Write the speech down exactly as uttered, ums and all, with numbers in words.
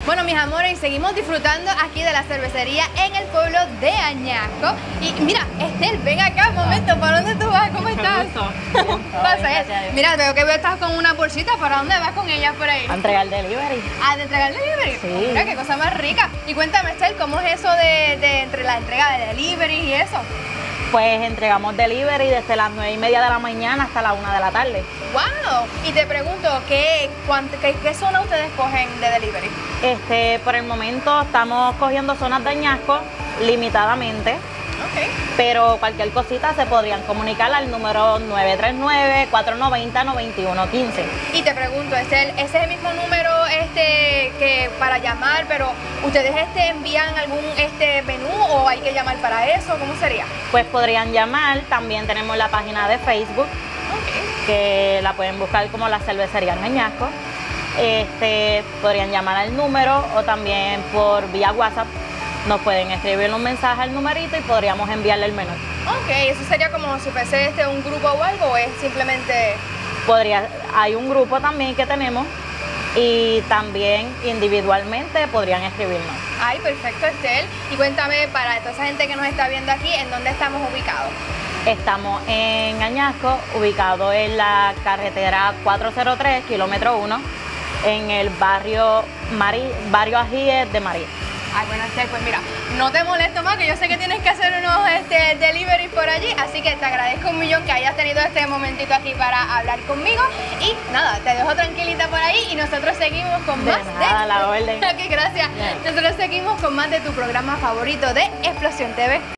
Bueno, mis amores, y seguimos disfrutando aquí de la cervecería en el pueblo de Añasco. Y mira, Estel, ven acá un momento, ¿para dónde tú vas? ¿Cómo estás? Pasa, eh. Mira, veo que estás con una bolsita, ¿para dónde vas con ella por ahí? A entregar delivery. ¿A de entregar delivery? Sí. Mira, qué cosa más rica. Y cuéntame, Estel, ¿cómo es eso de, de entre la entrega de delivery y eso? Pues entregamos delivery desde las nueve y media de la mañana hasta la una de la tarde. ¡Wow! Y te pregunto, ¿qué, cuánto, qué, qué zona ustedes cogen de delivery? Este, por el momento estamos cogiendo zonas de Añasco limitadamente. Okay. Pero cualquier cosita se podrían comunicar al número nueve tres nueve, cuatro nueve cero, nueve uno uno cinco. Y te pregunto, Estel, ¿ese es el mismo número este que para llamar, pero ustedes este envían algún este menú o hay que llamar para eso? ¿Cómo sería? Pues podrían llamar, también tenemos la página de Facebook, okay, que la pueden buscar como la cervecería en Añasco. Este, podrían llamar al número o también por vía WhatsApp. Nos pueden escribir un mensaje al numerito y podríamos enviarle el menú. Ok, ¿eso sería como si fuese este un grupo o algo o es simplemente...? Podría, hay un grupo también que tenemos y también individualmente podrían escribirnos. Ay, perfecto, Estel. Y cuéntame, para toda esa gente que nos está viendo aquí, ¿en dónde estamos ubicados? Estamos en Añasco, ubicado en la carretera cuatrocientos tres, kilómetro uno, en el barrio, Marí, barrio Ajíes de Marí. Ay, bueno, Estel, pues mira, no te molesto más, que yo sé que tienes que hacer unos este, delivery por allí, así que te agradezco un millón que hayas tenido este momentito aquí para hablar conmigo. Y nada, te dejo tranquilita por ahí y nosotros seguimos con de más nada, de... la orden. Ok, gracias. Bien. Nosotros seguimos con más de tu programa favorito de Explosión T V.